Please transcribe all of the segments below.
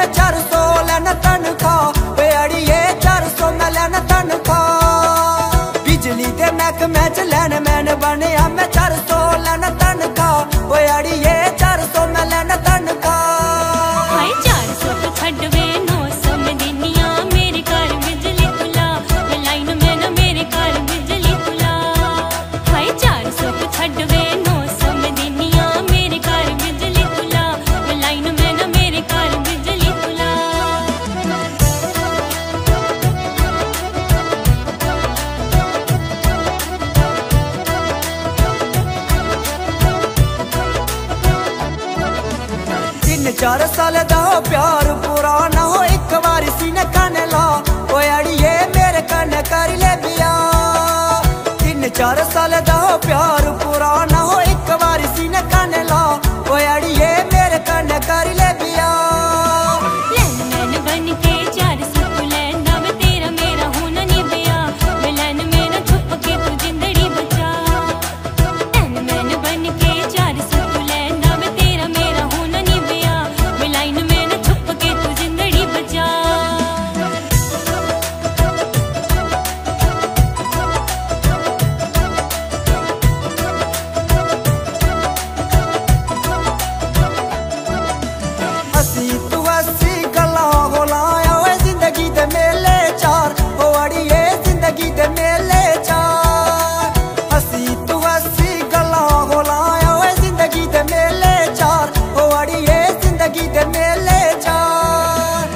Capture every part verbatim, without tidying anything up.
चार सौ लेना तनख्वाह, वे अड़िए चार सौ मैं लेना तनख्वाह। बिजली दे महकमे च लैन मैन बनेआ मैं चार सौ लेना तनख्वाह, वे अड़िए चार सौ मैं लेना तनख्वाह। हाय चार सौ तो छड्डवे नौ सौ मैं दिनिया मेरे घर बिजली तुला, वे लाइन में ना मेरे घर बिजली तुला। हाय चार सौ तो छड्डवे नौ सौ मैं दिनिया मेरे घर बिजली तुला, वे लाइन में ना मेरे घर बिजली तुला। तीन चार साल दा प्यार पुराना हो एक बारी सीने कने ला, ओए अड़िए मेरे कने कर ले ब्याह। तीन चार साल दा प्यार पुराना हो एक बारी सीने कने ला, ओए अड़िए मेरे कने कर ले ब्याह। लैन मैन बन के चार सौ तू लैंदा वे तेरा मेरा होना नी ब्याह, वे लैन मेरा छुप के तू जिंदड़ी बचा। लैन मैन बन के चार सौ तू लैंदा वे तेरा मेरा होना नी ब्याह, वे लाइन में ना छुप के तू जिंदड़ी बचा। हसी तू हसी गल्लां हो लाया ओए जिंदगी दे मेले चार, ओ अड़िए जिंदगी दे मेले चार। हसी तू हसी गल्लां हो लाया ओए जिंदगी दे मेले चार, ओ अड़िए जिंदगी दे मेले चार।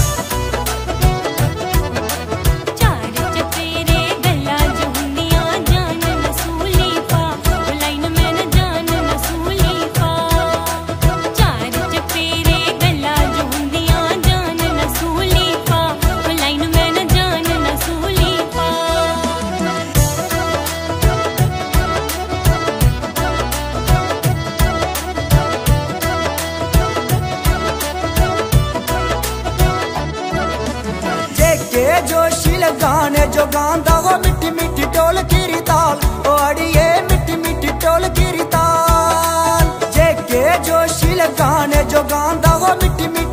चार चफेरे गल्ला जो हुंदियां जान नसूली पा, वे लाइन में ना जान नसूली पा। चार चफेरे गल्ला जो हुंदियां जान नसूली पा, वे लाइन में ना जान नसूली पा। जेके जोशील गाने जो गांदा हो मिट्टी मिट्टी टोल गिरी ताल, ओ अड़िए मिट्टी मिट्टी टोल गिरी ताल। जेके जोशील गाने जो गांदा हो मिट्टी मिट्टी